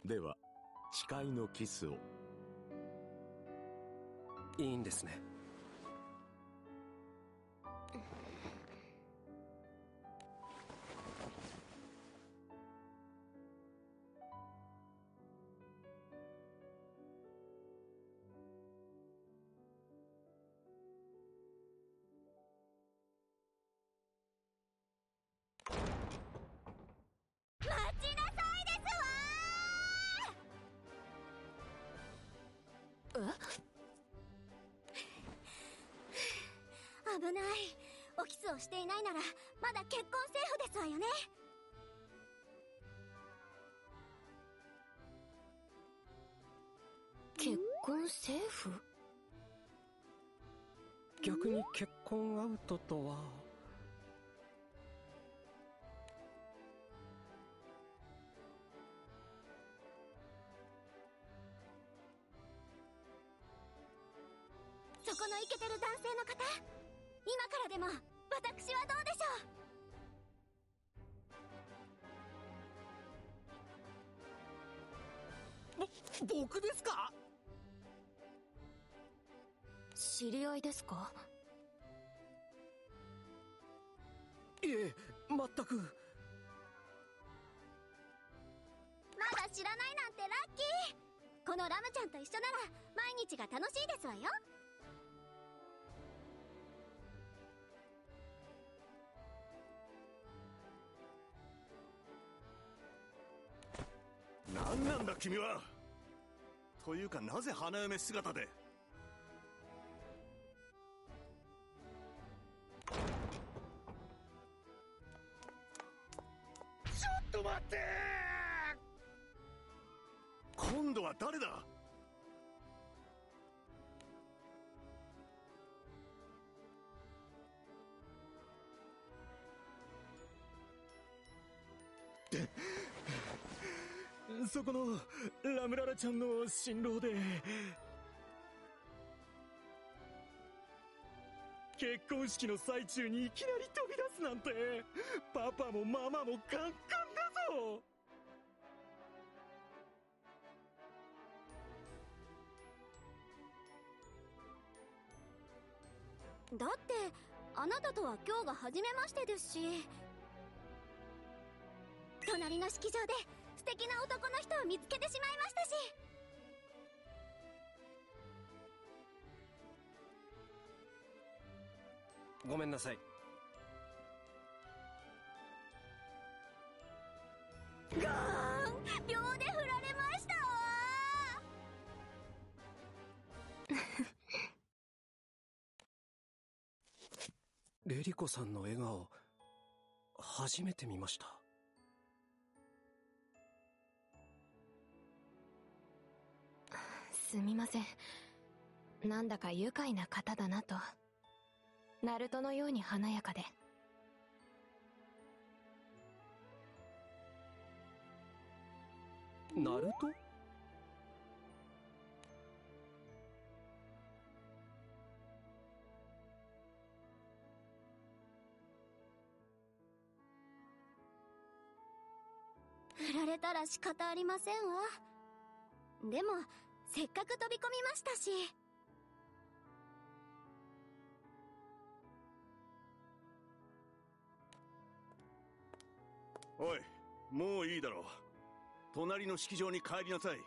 では誓いのキスを。 いいんですね。 危ない。おキスをしていないならまだ結婚セーフですわよね。 結婚セーフ？ 逆に結婚アウトとは。 そこのイケてる男性の方、今からでも私はどうでしょう。僕ですか？ 知り合いですか？ いえ、全く。 まだ知らないなんてラッキー。このラムちゃんと一緒なら毎日が楽しいですわよ。 何なんだ君は。というかなぜ花嫁姿で。 ちょっと待って。 今度は誰だ。 そこのラムララちゃんの新郎で、結婚式の最中にいきなり飛び出すなんて、パパもママもカンカンだぞ。 だってあなたとは今日が初めましてですし、隣の式場で素敵な男の人を見つけてしまいましたし。 ごめんなさい。 ガーン、秒で振られましたわ。 レリコさんの笑顔、初めて見ました。 すみません。なんだか愉快な方だなと。ナルトのように華やかで。 ナルト？ 振られたら仕方ありませんわ。でもせっかく飛び込みましたし。 おい、もういいだろう。隣の式場に帰りなさい。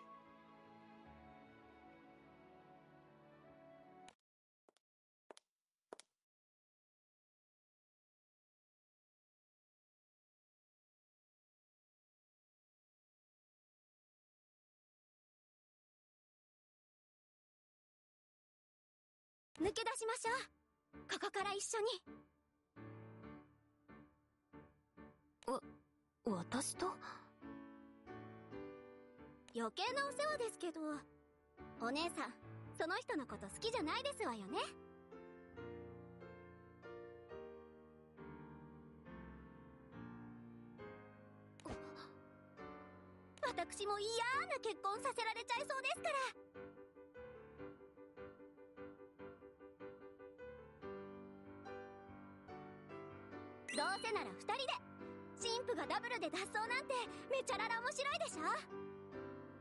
抜け出しましょう。ここから一緒に。 私と？ 余計なお世話ですけど、お姉さんその人のこと好きじゃないですわよね。私も嫌な結婚させられちゃいそうですから。どうせなら2人で。新婦がダブルで脱走なんてめちゃらら面白いでしょ。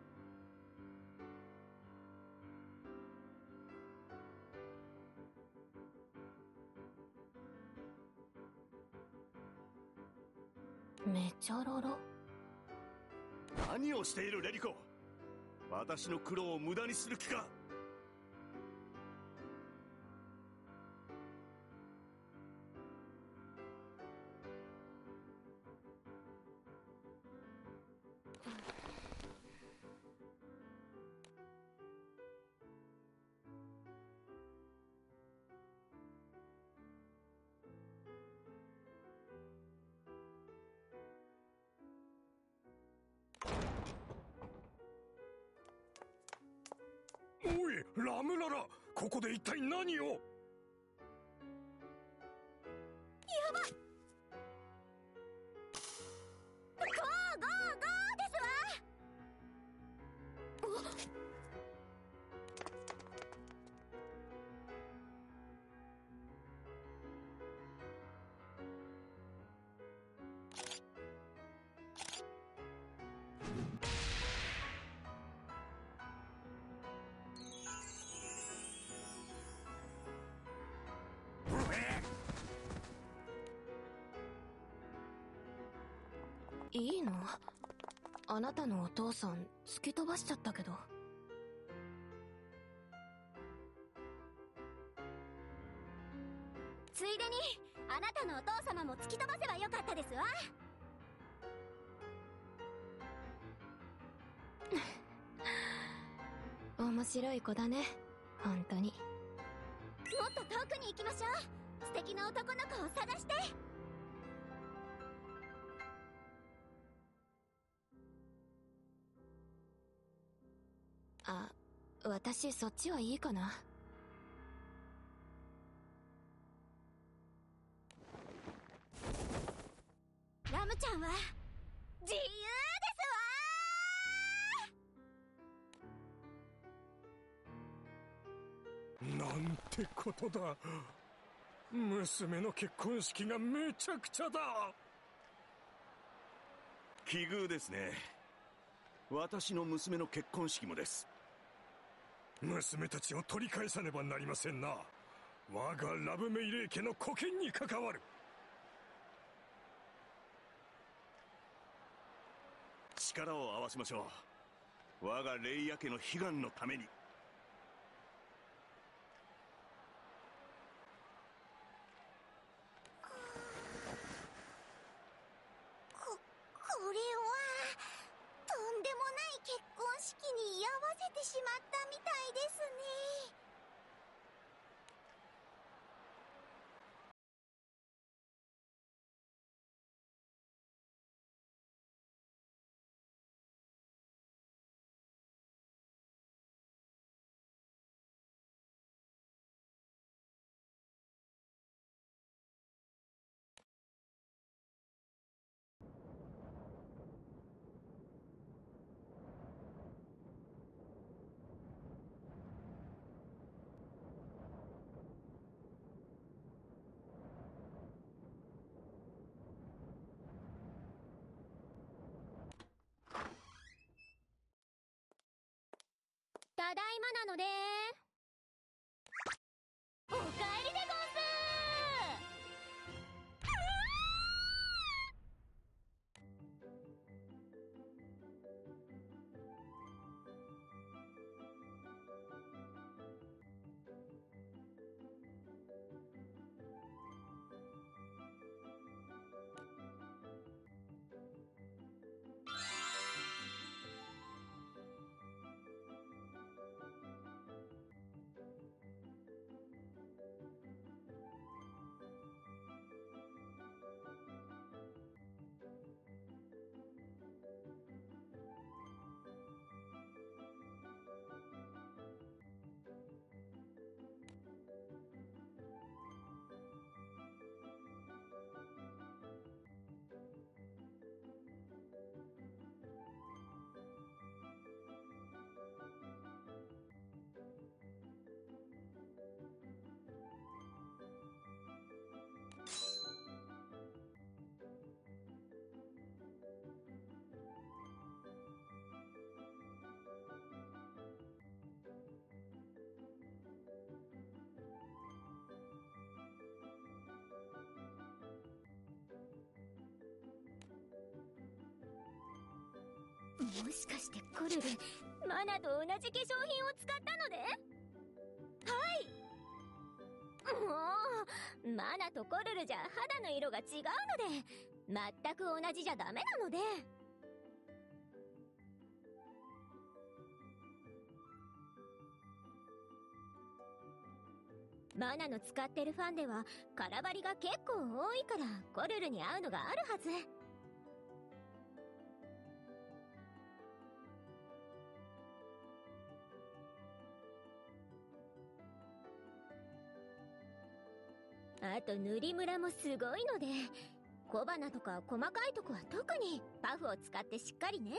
メチョロロ。 何をしているレリコ。私の苦労を無駄にする気か。 おい、ラムララ、ここで一体何を。 ゴーゴーゴーですわ。 いいの？あなたのお父さん突き飛ばしちゃったけど。 ついでにあなたのお父様も突き飛ばせばよかったですわ。 面白い子だね、本当に。 もっと遠くに行きましょう。素敵な男の子を探して。 あ、私そっちはいいかな。 ラムちゃんは自由ですわ。 なんてことだ。娘の結婚式がめちゃくちゃだ。 奇遇ですね。私の娘の結婚式もです。 娘たちを取り返さねばなりませんな。我がラブメイレイ家の古権に関わる。 力を合わせましょう。我がレイヤ家の悲願のために。 これはとんでもない結婚式に居合わせてしまったみたいですね。ただいまなのでおかえりでごんす。 もしかしてコルル、マナと同じ化粧品を使ったので？もう、マナとコルルじゃ肌の色が違うので、全く同じじゃダメなので。マナの使ってるファンデはカラバリが結構多いからコルルに合うのがあるはず。あと塗りムラもすごいので、小鼻とか細かいとこは特にパフを使ってしっかりね。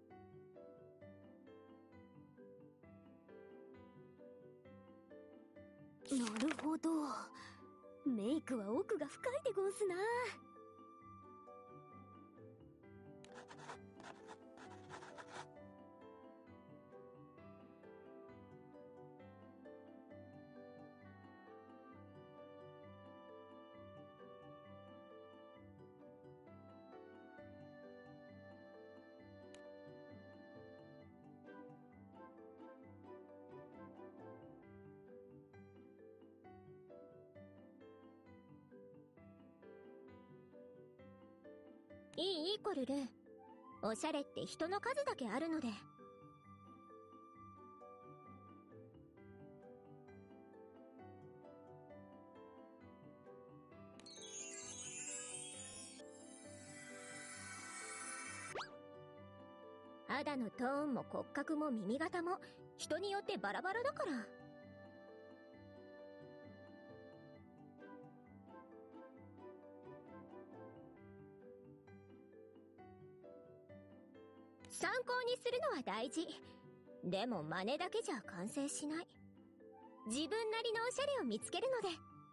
なるほど。メイクは奥が深いでごんすな。いいコルル。おしゃれって人の数だけあるので。肌のトーンも骨格も耳型も人によってバラバラだから。参考にするのは大事。でも真似だけじゃ完成しない。自分なりのおしゃれを見つけるので。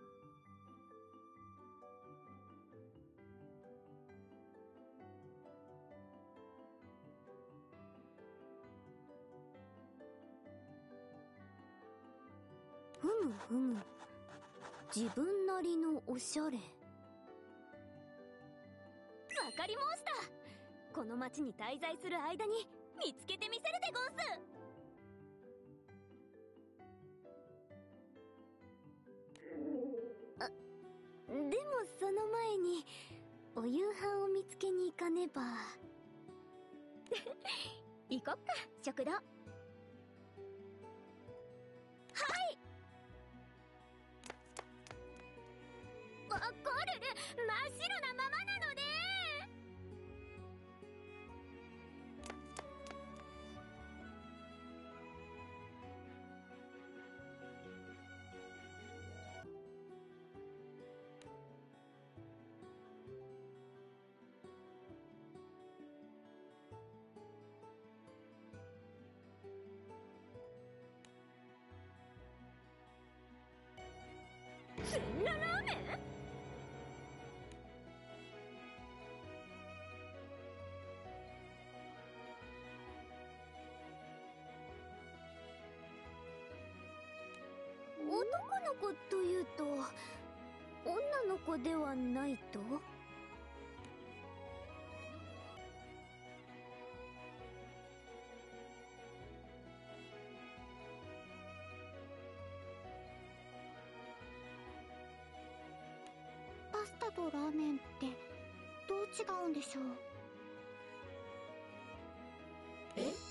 ふむふむ。自分なりのおしゃれ。わかりました。この町に滞在する間に見つけてみせるでごんす。でもその前にお夕飯を見つけに行かねば。行こっか、食堂。はい。コルル、真っ白なままなので。全裸ラーメン？男の子というと女の子ではないと？パスタとラーメンってどう違うんでしょう？え？